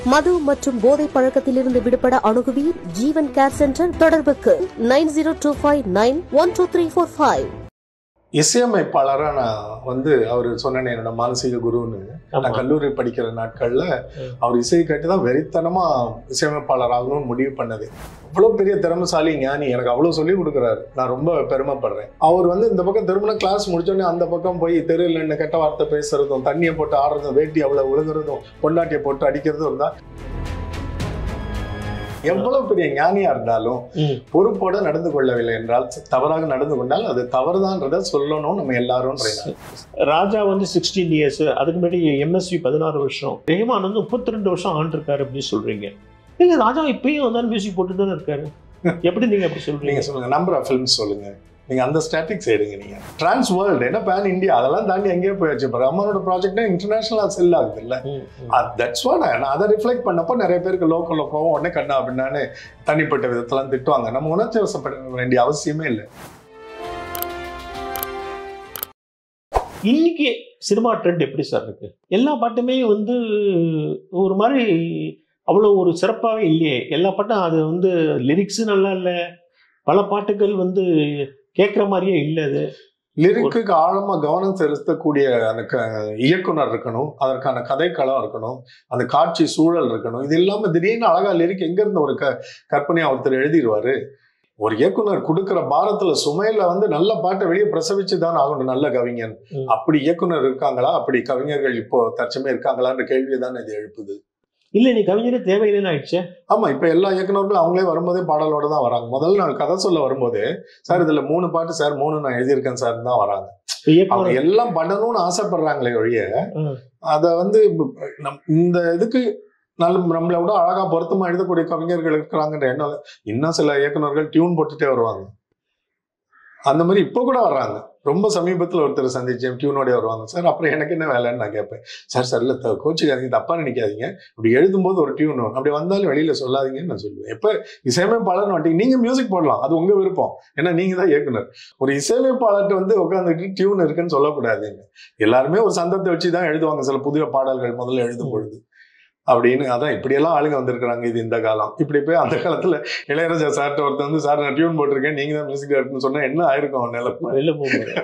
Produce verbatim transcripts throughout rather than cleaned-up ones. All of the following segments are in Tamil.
மது மற்றும் போதை பழக்கத்திலிருந்து விடுபட அணுகுவீர் ஜீவன் கேர் சென்டர். தொடர்புக்கு nine zero two five nine one two three four five. இசையமைப்பாளராக நான் வந்து அவர் சொன்னேன் என்னோட மானசீக குருன்னு. நான் கல்லூரி படிக்கிற நாட்கள்ல அவர் இசையை கேட்டு தான் வெறித்தனமா இசையமைப்பாளர் ஆகணும்னு முடிவு பண்ணது. அவ்வளோ பெரிய திறமைசாலி ஞானி, எனக்கு அவ்வளோ சொல்லி கொடுக்குறாரு. நான் ரொம்ப பெருமைப்படுறேன். அவர் வந்து இந்த பக்கம் திருமண கிளாஸ் முடிச்சோடனே அந்த பக்கம் போய் தெருவில் என்ன கெட்ட வார்த்தை பேசுறதும், தண்ணியை போட்டு ஆடுறதும், வேட்டி அவ்வளோ விழுகிறதும், பொண்டாட்டியை போட்டு அடிக்கிறதும் இருந்தா, எவ்வளவு பெரிய ஞானியா இருந்தாலும் பொறுப்போட நடந்து கொள்ளவில்லை என்றால், தவறாக நடந்து கொண்டால் அது தவறுதான்றத சொல்லணும் நம்ம எல்லாரும். ராஜா வந்து சிக்ஸ்டீன் இயர்ஸ், அதுக்கு முன்னாடி எம்எஸ்வி பதினாறு வருஷம், ரஹ்மான் வந்து முப்பத்தி ரெண்டு வருஷம் ஆண்டிருக்காரு அப்படின்னு சொல்றீங்க. நீங்க ராஜா இப்பயும் வந்தாலும் மியூசிக் போட்டு தானே இருக்காரு, எப்படி நீங்க அப்படி சொல்றீங்க? சொல்லுங்க, நம்பர் ஆஃப் ஃபிலிம்ஸ் சொல்லுங்க, நீங்க அந்த ஸ்டாட்டிக்ஸ் எடுங்க. நீங்க டிரான்ஸ் வேர்ல்டு என்ன பேன் இந்தியா அதெல்லாம் தாண்டி எங்கேயோ போயிடுச்சு. ரஹ்மானோட ப்ராஜெக்ட் இன்டர்நேஷனலா செல் ஆகுது இல்ல. தட்ஸ் வாட் நான் அதை ரிஃப்ளெக்ட் பண்ணப்போ நிறைய பேருக்கு லோக்கல்ல போவோம் உடனே கண்ணா அப்படின்னான்னு தனிப்பட்ட விதத்தெல்லாம் திட்டுவாங்க. நம்ம உணர்ச்சி வசப்பட வேண்டிய அவசியமே இல்லை. இன்னைக்கு சினிமா ட்ரெண்ட் எப்படி சார் இருக்கு? எல்லா பாட்டுமே வந்து ஒரு மாதிரி அவ்வளோ ஒரு சிறப்பாகவே இல்லையே. எல்லா பாட்டும் அது வந்து லிரிக்ஸு நல்லா இல்லை, பல பாட்டுகள் வந்து கேட்குற மாதிரியே இல்லை. அது லிரிக்கு ஆழமா கவனம் செலுத்தக்கூடிய அந்த இயக்குனர் இருக்கணும், அதற்கான கதைக்களம் இருக்கணும், அந்த காட்சி சூழல் இருக்கணும். இது இல்லாம திடீர்னு அழகா லிரிக் எங்க இருந்து ஒரு க கற்பனையா ஒருத்தர் எழுதிடுவாரு. ஒரு இயக்குனர் கொடுக்குற பாரத்துல சுமையில வந்து நல்ல பாட்டை வெளியே பிரசவிச்சுதான் ஆகணும் நல்ல கவிஞன். அப்படி இயக்குனர் இருக்காங்களா, அப்படி கவிஞர்கள் இப்போ தற்சமே இருக்காங்களான்ற கேள்வியை தான் இது எழுப்புது. இல்ல நீ கவிஞரே தேவையில்லைன்னு ஆயிடுச்சு. ஆமா, இப்ப எல்லா இயக்குனர்களும் அவங்களே வரும்போதே பாடலோட தான் வராங்க. முதல் நாள் கதை சொல்ல வரும்போது சார் இதுல மூணு பாட்டு சார், மூணு நான் எழுதியிருக்கேன் சார் தான் வராங்க. அவங்க எல்லாம் பண்ணணும்னு ஆசைப்படுறாங்களே ஒழிய அத வந்து இந்த இதுக்கு நல்ல நம்மளை விட அழகா பொருத்தமா எழுதக்கூடிய கவிஞர்கள் இருக்கிறாங்கன்ற எண்ணம். இன்னும் சில இயக்குனர்கள் டியூன் போட்டுட்டே வருவாங்க. அந்த மாதிரி இப்போ கூட வர்றாங்க. ரொம்ப சமீபத்தில் ஒருத்தர் சந்திச்சேன், டியூனோடய வருவாங்க. சார் அப்புறம் எனக்கு என்ன வேலைன்னு நான் கேட்பேன். சார் சார் இல்லை கோச்சுக்காதீங்க, தப்பா நினைக்காதீங்க, அப்படி எழுதும்போது ஒரு டியூன் வரும், அப்படி வந்தாலும் வெளியில சொல்லாதீங்கன்னு நான் சொல்லுவேன். எப்போ இசையமைப்பாளர்னு வந்துட்டு நீங்க மியூசிக் போடலாம், அது உங்க விருப்பம், ஏன்னா நீங்க தான் இயக்குனர். ஒரு இசையமைப்பாளர்கிட்ட வந்து உட்காந்துட்டு டியூன் இருக்குன்னு சொல்லக்கூடாதுங்க. எல்லாருமே ஒரு சந்தத்தை வச்சு தான் எழுதுவாங்க சில புதிய பாடல்கள் முதல்ல எழுதும் பொழுது அப்படின்னு. அதான் இப்படியெல்லாம் ஆளுங்க வந்திருக்கிறாங்க. இது இந்த காலம். இப்படி போய் அந்த காலத்துல இளையராஜா சார்ட்ட ஒருத்தர் வந்து சார் நான் டியூன் போட்டிருக்கேன், நீங்க தான் மியூசிக் டைரக்டர்னு சொன்னா என்ன ஆயிருக்கும் நிலைமை? வெளில போகும்போது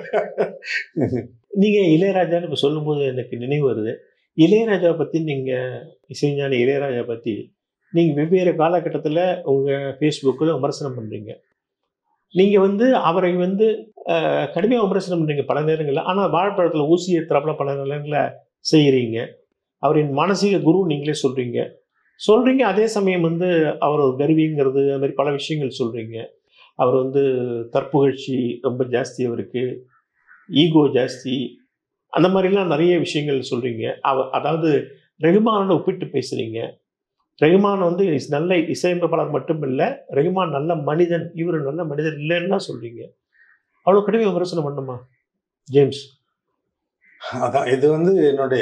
நீங்க இளையராஜான்னு இப்ப சொல்லும் போது எனக்கு நினைவு வருது. இளையராஜா பத்தி நீங்க இசைஞானி இளையராஜா பத்தி நீங்க வெவ்வேறு காலகட்டத்துல உங்க ஃபேஸ்புக்கில் விமர்சனம் பண்றீங்க. நீங்க வந்து அவரை வந்து கடுமையாக விமர்சனம் பண்றீங்க பல நேரங்களில். ஆனா வாழைப்பழத்துல ஊசி ஏற்றுறாப்புல பல நேரங்களில் செய்யறீங்க. அவரின் மானசீக குரு நீங்களே சொல்றீங்க சொல்றீங்க அதே சமயம் வந்து அவர் ஒரு கருவிங்கிறது அது மாதிரி பல விஷயங்கள் சொல்றீங்க. அவர் வந்து தற்புகழ்ச்சி ரொம்ப ஜாஸ்தி, அவருக்கு ஈகோ ஜாஸ்தி, அந்த மாதிரிலாம் நிறைய விஷயங்கள் சொல்றீங்க. அவ அதாவது ரஹ்மானோட ஒப்பிட்டு பேசுறீங்க. ரஹ்மான் வந்து நல்ல இசையமைப்பாளர் மட்டும் இல்லை, ரஹ்மான் நல்ல மனிதன், இவர் நல்ல மனிதன் இல்லைன்னா சொல்றீங்க. அவ்வளோ கடுமை விமர்சனம் பண்ணுமா ஜேம்ஸ்? அதான் இது வந்து என்னுடைய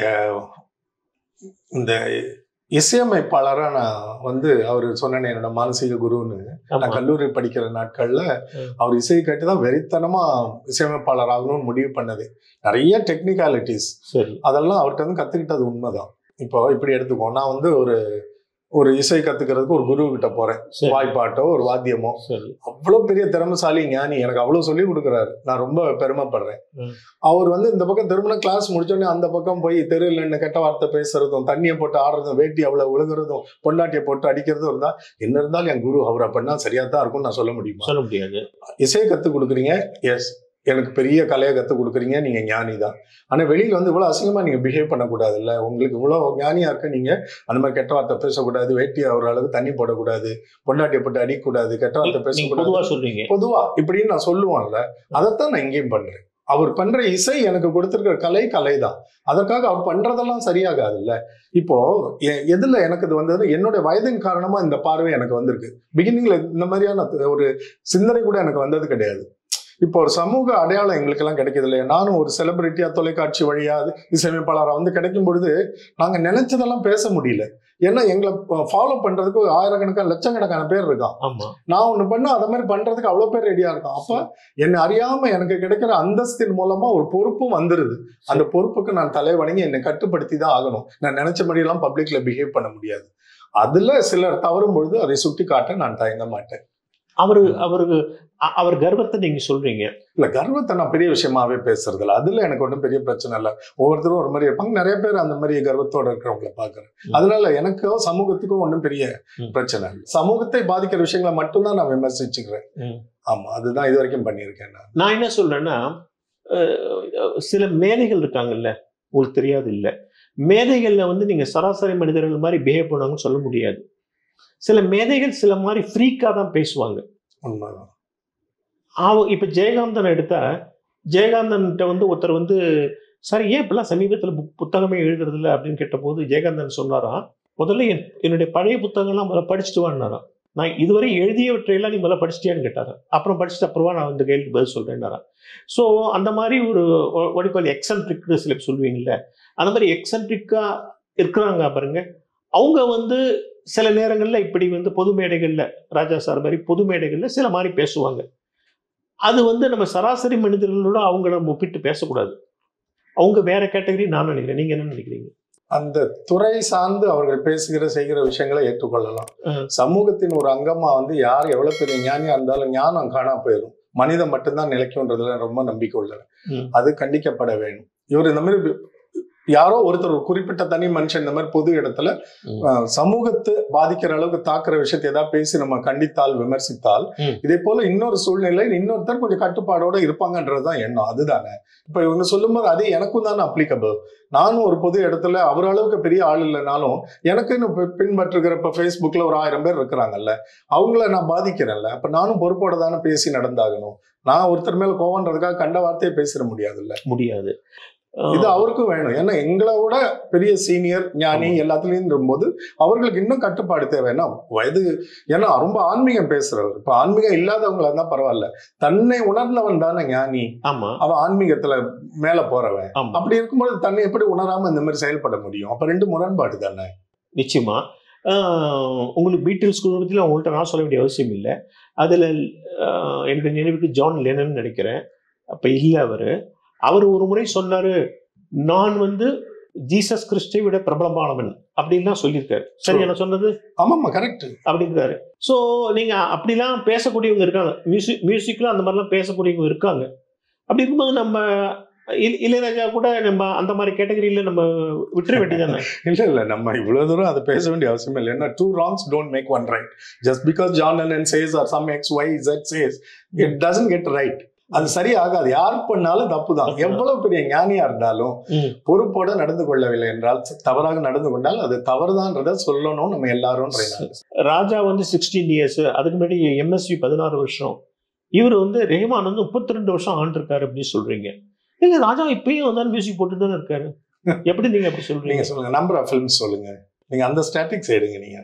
இந்த இசையமைப்பாளராக நான் வந்து அவர் சொன்னேன் என்னோட மானசீக குருன்னு. நான் கல்லூரி படிக்கிற நாட்கள்ல அவர் இசையை கேட்டு தான் வெறித்தனமா இசையமைப்பாளர் ஆகணும்னு முடிவு பண்ணது. நிறைய டெக்னிக்காலிட்டிஸ் அதெல்லாம் அவர்கிட்ட வந்து கத்துக்கிட்டது உண்மைதான். இப்போ இப்படி எடுத்துக்கோ, நான் வந்து ஒரு ஒரு இசை கத்துக்கிறதுக்கு ஒரு குரு கிட்ட போறேன், வாய்ப்பாட்டோ ஒரு வாத்தியமோ. அவ்வளவு பெரிய திறமைசாலி ஞானி, எனக்கு அவ்வளவு சொல்லி கொடுக்குறாரு. நான் ரொம்ப பெருமைப்படுறேன். அவர் வந்து இந்த பக்கம் திருமண கிளாஸ் முடிச்சோடனே அந்த பக்கம் போய் தெருவில் என்ன கெட்ட வார்த்தை பேசுறதும், தண்ணியை போட்டு ஆடுறதும், வேட்டி அவ்வளவு விழுகிறதும், பொண்டாட்டியை போட்டு அடிக்கிறதும் இருந்தா என்ன இருந்தாலும் என் குரு அவர் அப்படின்னா சரியா தான் இருக்கும்னு நான் சொல்ல முடியுமா? சொல்ல முடியாது. இசையை கத்து கொடுக்குறீங்க, எஸ் எனக்கு பெரிய கலையை கற்றுக் கொடுக்குறீங்க, நீங்க ஞானி தான். ஆனா வெளியில வந்து இவ்வளவு அசிங்கமா நீங்க பிஹேவ் பண்ணக்கூடாது இல்ல. உங்களுக்கு இவ்வளவு ஞானியா இருக்க நீங்க அந்த மாதிரி கெட்ட வார்த்தை பேசக்கூடாது, வேட்டி ஒரு அளவுக்கு தண்ணி போடக்கூடாது, பொண்டாட்டியை போட்டு அடிக்கக்கூடாது, கெட்ட வார்த்தை பேசக்கூடாது, சொல்றீங்க பொதுவா இப்படின்னு நான் சொல்லுவான்ல. அதைத்தான் நான் இங்கேயும் பண்றேன். அவர் பண்ற இசை எனக்கு கொடுத்திருக்கிற கலை கலை தான். அதற்காக அவர் பண்றதெல்லாம் சரியாகாது இல்ல. இப்போ எதுல எனக்கு இது வந்தது, என்னுடைய வயதின் காரணமா இந்த பார்வை எனக்கு வந்திருக்கு. பிகினிங்ல இந்த மாதிரியான ஒரு சிந்தனை கூட எனக்கு வந்தது கிடையாது. இப்போ ஒரு சமூக அடையாளம் எங்களுக்கு எல்லாம் கிடைக்குது இல்லையா? நானும் ஒரு செலிபிரிட்டியா தொலைக்காட்சி வழியா இசையமைப்பாளரா வந்து கிடைக்கும் பொழுது நாங்க நினைச்சதெல்லாம் பேச முடியல. ஏன்னா எங்களை ஃபாலோ பண்றதுக்கு ஆயிரக்கணக்கான லட்சக்கணக்கான பேர் இருக்கான். நான் ஒண்ணு பண்ண அதை மாதிரி பண்றதுக்கு அவ்வளவு பேர் ரெடியா இருக்கான். அப்ப என்னை அறியாம எனக்கு கிடைக்கிற அந்தஸ்தின் மூலமா ஒரு பொறுப்பும் வந்துருது. அந்த பொறுப்புக்கு நான் தலை வணங்கி என்னை கட்டுப்படுத்தி தான் ஆகணும். நான் நினைச்ச மாதிரி எல்லாம் பப்ளிக்ல பிஹேவ் பண்ண முடியாது. அதுல சிலர் தவறும் பொழுது அதை சுட்டி காட்ட நான் தயங்க மாட்டேன். அவரு அவருக்கு அவர் கர்வத்தை நீங்க சொல்றீங்க. இல்ல, கர்வத்தை நான் பெரிய விஷயமாவே பேசுறது இல்லை. அதுல எனக்கு ஒன்றும் பெரிய பிரச்சனை இல்லை. ஒவ்வொருத்தரும் ஒரு மாதிரி இருப்பாங்க. நிறைய பேர் அந்த மாதிரி கர்வத்தோட இருக்கிறவங்களை பாக்குறேன். அதனால எனக்கோ சமூகத்துக்கும் ஒன்றும் பெரிய பிரச்சனை இல்லை. சமூகத்தை பாதிக்கிற விஷயங்களை மட்டும்தான் நான் விமர்சிச்சுக்கிறேன். ஆமா, அதுதான் இது வரைக்கும் பண்ணியிருக்கேன். நான் நான் என்ன சொல்றேன்னா, சில மேதைகள் இருக்காங்கல்ல, உங்களுக்கு தெரியாது இல்ல, மேதைகள்ல வந்து நீங்க சராசரி மனிதர்கள் மாதிரி பிஹேவ் பண்ணுவாங்கன்னு சொல்ல முடியாது. சில மேதைகள் சில மாதிரி ஃப்ரீக்கா தான் பேசுவாங்க. உண்மைதான். அவ இப்ப ஜெயகாந்தன் எடுத்தா, ஜெயகாந்தன்கிட்ட வந்து ஒருத்தர் வந்து சார் ஏன் இப்பெல்லாம் சமீபத்தில் புக் புத்தகமே எழுதுறது இல்லை அப்படின்னு கேட்ட போது ஜெயகாந்தன் சொன்னாராம், முதல்ல என் என்னுடைய பழைய புத்தகங்கள்லாம் முதல்ல படிச்சுட்டு வான்னாராம். நான் இதுவரை எழுதியவற்றையெல்லாம் நீ முதல்ல படிச்சிட்டியான்னு கேட்டாரா. அப்புறம் படிச்சுட்டு அப்புறமா நான் இந்த கேள்விக்கு பதில் சொல்றேன்னாரா. ஸோ அந்த மாதிரி ஒரு ஒடிக்கோல் எக்ஸன்ட்ரிக் சில சொல்லுவீங்கல்ல, அந்த மாதிரி எக்ஸன்ட்ரிக்கா இருக்கிறாங்க பாருங்க. அவங்க வந்து சில நேரங்கள்ல இப்படி வந்து பொது மேடைகள்ல, ராஜா சார் மாதிரி பொது மேடைகள்ல சில மாதிரி பேசுவாங்க. அது வந்து நம்ம சராசரி மனிதர்களோட அவங்க நம்ம ஒப்பிட்டு பேசக்கூடாது. அவங்க வேற கேட்டகரி நான் நினைக்கிறேன். நீங்க என்ன நினைக்கிறீங்க? அந்த துறை சார்ந்து அவர்கள் பேசுகிற செய்கிற விஷயங்களை ஏற்றுக்கொள்ளலாம். சமூகத்தின் ஒரு அங்கமா வந்து யார் எவ்வளவு பெரிய ஞானியா இருந்தாலும் ஞானம் காணா போயிடும். மனிதன் மட்டும்தான் நிலைக்கும்ன்றதுல ரொம்ப நம்பிக்கை உள்ளது. அது கண்டிக்கப்பட வேணும். இவர் இந்த மாதிரி யாரோ ஒருத்தர் ஒரு குறிப்பிட்ட தனி மனுஷன் இந்த மாதிரி பொது இடத்துல சமூகத்தை பாதிக்கிற அளவுக்கு தாக்குற விஷயத்தை ஏதாவது பேசி நம்ம கண்டித்தால், விமர்சித்தால், இதே போல இன்னொரு சூழ்நிலை இன்னொருத்தர் கொஞ்சம் கட்டுப்பாடோட இருப்பாங்கன்றதுதான் எண்ணம். அதுதானே இப்ப இவங்க சொல்லும் போது அதே எனக்கும் தானே அப்ளிகபிள். நானும் ஒரு பொது இடத்துல அவர் அளவுக்கு பெரிய ஆள் இல்லைனாலும் எனக்கு இன்னும் பின்பற்றுகிற இப்ப ஃபேஸ்புக்ல ஒரு ஆயிரம் பேர் இருக்கிறாங்கல்ல, அவங்கள நான் பாதிக்கிறேன்ல. அப்ப நானும் பொறுப்போட தானே பேசி நடந்தாகணும். நான் ஒருத்தர் மேல கோவன்றதுக்காக கண்ட வார்த்தையை பேசிட முடியாதுல்ல. முடியாது. இது அவருக்கும் வேணும். ஏன்னா எங்களை விட பெரிய சீனியர் ஞானி எல்லாத்துலயும் போது அவர்களுக்கு இன்னும் கட்டுப்பாடு தேவைன்னா வயது. ஏன்னா ரொம்ப ஆன்மீகம் பேசுறவர். இப்ப ஆன்மீகம் இல்லாதவங்களா இருந்தா பரவாயில்ல, தன்னை உணர்ந்தவன் தானே ஞானி. அவன் ஆன்மீகத்துல மேல போறவன். அப்படி இருக்கும்போது தன்னை எப்படி உணராம இந்த மாதிரி செயல்பட முடியும்? அப்ப ரெண்டு முரண்பாடு தானே. நிச்சயமா. உங்களுக்கு பீட்டில்ஸ் பத்தி உங்கள்கிட்ட நான் சொல்ல வேண்டிய அவசியம் இல்லை. அதுல எனக்கு நினைவுக்கு ஜான் லெனன் நினைக்கிறேன், அப்ப இல்ல அவரு அவர் ஒரு முறை சொன்னாரு, நான் வந்து ஜீசஸ் கிறிஸ்தை விட பிரபலமானவன் அப்படின்லாம் சொல்லியிருக்காரு. சரி, என்ன சொன்னது? ஆமாம்மா, கரெக்ட் அப்படிங்கிறாரு. ஸோ நீங்க அப்படிலாம் பேசக்கூடியவங்க இருக்காங்க. மியூசிக் மியூசிக்லாம் அந்த மாதிரிலாம் பேசக்கூடியவங்க இருக்காங்க. அப்படி இருக்கும்போது நம்ம இளையராஜா கூட நம்ம அந்த மாதிரி கேட்டகரியில நம்ம விட்டுற வேண்டியதானே? இல்ல இல்ல, நம்ம இவ்வளவு தூரம் அதை பேச வேண்டிய அவசியம் இல்லை. ஏன்னா two wrongs don't make one right. Just because John Lennon says or some X Y Z says, it doesn't get right. அது சரியாகாது. யார் பண்ணாலும் தப்பு தான். எவ்வளவு பெரிய ஞானியா இருந்தாலும் பொறுப்போட நடந்து கொள்ளவில்லை என்றால், தவறாக நடந்து கொண்டால் அது தவறுதான்றத சொல்லணும் நம்ம எல்லாரும். ராஜா வந்து சிக்ஸ்டீன் இயர்ஸ், அதுக்கு முன்னாடி எம்எஸ்வி பதினாறு வருஷம், இவர் வந்து ரஹ்மான் வந்து முப்பத்தி ரெண்டு வருஷம் ஆண்டிருக்காரு அப்படின்னு சொல்றீங்க. நீங்க ராஜா இப்பயும் வந்து மியூசிக் போட்டு தானே இருக்காரு. எப்படி நீங்க அப்படி சொல்றீங்க? சொல்லுங்க, நம்பர் ஆஃப் ஃபிலிம்ஸ் சொல்லுங்க. நீங்க அந்த ஸ்டாட்டிக்ஸ் எடுங்க. நீங்க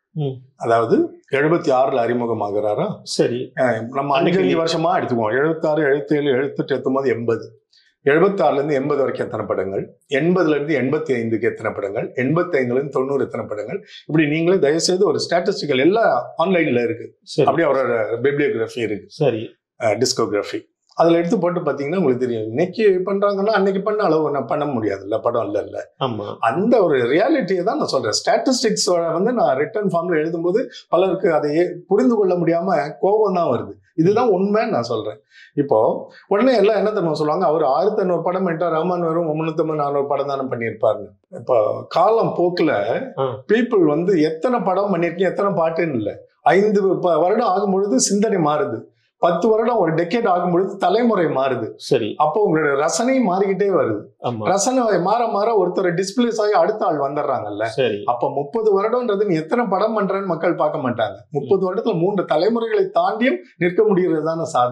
அதாவது எழுபத்தி ஆறுல அறிமுகமாகிறாரா? சரி, நம்ம அஞ்சு வருஷமா எடுத்துக்குவோம். எழுபத்தி ஆறு எழுபத்தி ஏழு எழுபத்தெட்டு எத்தும்போது எண்பது. எழுபத்தி ஆறுல இருந்து எண்பது வரைக்கும் எத்தனை படங்கள், எண்பதுல இருந்து எண்பத்தி ஐந்துக்கு எத்தனை படங்கள், எண்பத்தி ஐந்துல இருந்து தொண்ணூறு எத்தனை படங்கள், இப்படி நீங்களே தயவுசெய்து ஒரு ஸ்டாட்டிஸ்டிக்கல் எல்லாம் ஆன்லைன்ல இருக்கு. அப்படியே அவரோட பிப்ளியோகிராஃபி இருக்கு. சரி, டிஸ்கோகிராஃபி அதுல எடுத்து போட்டு பாத்தீங்கன்னா உங்களுக்கு தெரியும். இன்னைக்கு பண்றாங்கன்னா அன்னைக்கு பண்ண அளவு நான் பண்ண முடியாது இல்ல, படம் இல்ல இல்ல. அந்த ஒரு ரியாலிட்டியை தான் நான் சொல்றேன். ஸ்டாட்டிஸ்டிக்ஸ் வந்து நான் ரிட்டன் ஃபார்ம்ல எழுதும்போது பலருக்கு அதையே புரிந்து கொள்ள முடியாம கோபம் தான் வருது. இதுதான் உண்மைன்னு நான் சொல்றேன். இப்போ உடனே எல்லாம் என்ன தெரியுமா சொல்லுவாங்க, அவர் ஆயிரத்தி ஐநூறு படம் பண்ணிட்டா ரஹ்மான் வெறும் முன்னூத்தி ஐம்பது நானூறு படம் தானே பண்ணியிருப்பாருன்னு. இப்போ காலம் போக்குல பீப்புள் வந்து எத்தனை படம் பண்ணிருக்கீங்க, எத்தனை பாட்டுன்னு இல்லை, ஐந்து வருடம் ஆகும் பொழுது சிந்தனை மாறுது. பத்து வருடம் ஒரு டெக்கேட் ஆகும் பொழுது தலைமுறை மாறுது. சரி, அப்போ உங்களோட ரசனை மாறிக்கிட்டே வருது. ரசனை மாற மாற ஒருத்தர் டிஸ்பிளேஸ் ஆகி அடுத்த ஆள் வந்துடுறாங்கல்ல. அப்ப முப்பது வருடம்ன்றது நீ எத்தனை படம் பண்றேன்னு மக்கள் பார்க்க மாட்டாங்க. முப்பது வருடத்துல மூன்று தலைமுறைகளை தாண்டியும் நிற்க முடியறதுதான சாதனை.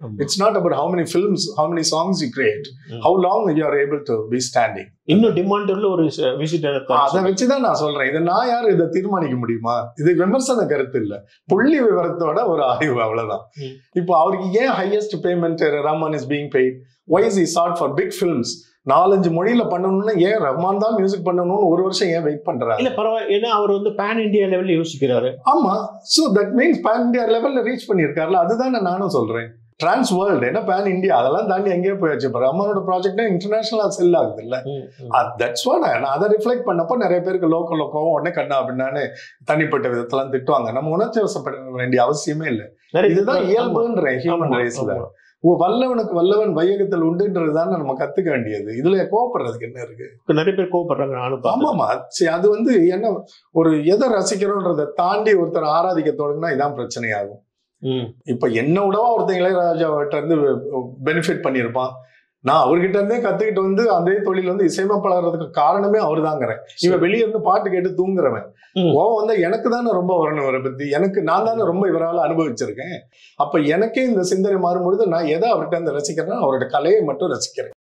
It's not about how many films, how many songs you create, how long you are able to be standing. இன்னும் டிமாண்ட் உள்ள ஒரு விசிட்டர். அதை வச்சுதான் நான் சொல்றேன். இதை நான் யாரும் இதை தீர்மானிக்க முடியுமா? இது விமர்சன கருத்து இல்ல, புள்ளி விவரத்தோட ஒரு ஆய்வு, அவ்வளவுதான். இப்போ அவருக்கு ஏன் highest payment Rahman is being paid? why is he sought for big films? நாலஞ்சு மொழியில பண்ணணும்னா ஏன் ரஹ்மான் தான் மியூசிக் பண்ணணும்னு ஒரு வருஷம் ஏன் வெயிட் பண்றாரு? இல்ல பரவாயில்ல, ஏன்னா அவர் வந்து பேன் இந்தியா லெவல்ல யோசிக்கிறாரு. ஆமா, so that means pan India லெவல்ல ரீச் பண்ணிருக்காருல, அதுதான் நானும் சொல்றேன். டிரான்ஸ் வேர்ல்டு என்ன பேன் இந்தியா, அதெல்லாம் தாண்டி எங்கேயோ போயாச்சு. இப்போ ரஹ்மானோட ப்ராஜெக்ட் இன்டர்நேஷனலா செல் ஆகுது இல்ல, தட்ஸ் வாட். நான் அதை ரிஃப்ளெக்ட் பண்ணப்போ நிறைய பேருக்கு லோக்கல் லோக்கம் உடனே கண்ணா அப்படின்னு தனிப்பட்ட விதத்தெல்லாம் திட்டுவாங்க. நம்ம உணர்ச்சி வசப்பட வேண்டிய அவசியமே இல்லை. இதுதான் இயல்புன்ற ஹியூமன் ரைஸ்ல. வல்லவனுக்கு வல்லவன் வையகத்தில் உண்டுன்றதுதான் நம்ம கத்துக்க வேண்டியது. இதுல கோவப்படுறதுக்கு என்ன இருக்கு? நிறைய பேர் கோவப்படுறாங்க. ஆமாமா, சரி, அது வந்து என்ன, ஒரு எதை ரசிக்கிறோன்றதை தாண்டி ஒருத்தர் ஆராதிக்க தொடங்கினா இதான் பிரச்சனையாகும். இப்ப என்ன விடவா ஒருத்தன் இளையராஜாவிட்ட இருந்து பெனிஃபிட் பண்ணியிருப்பான். நான் அவர்கிட்ட இருந்தே கத்துக்கிட்டு வந்து அதே தொழில் வந்து இசையமைப்பாளருக்கு காரணமே அவரு தாங்கிறேன். இவன் வெளியே இருந்து பாட்டு கேட்டு தூங்குறவன் கோவம் வந்து எனக்கு தானே ரொம்ப வரணும் இவரை பத்தி. எனக்கு நான் தானே ரொம்ப இவரால் அனுபவிச்சிருக்கேன். அப்ப எனக்கே இந்த சிந்தனை மாறும்பொழுது நான் எதை அவர்கிட்ட இருந்து ரசிக்கிறேன்னா அவரோட கலையை மட்டும் ரசிக்கிறேன்.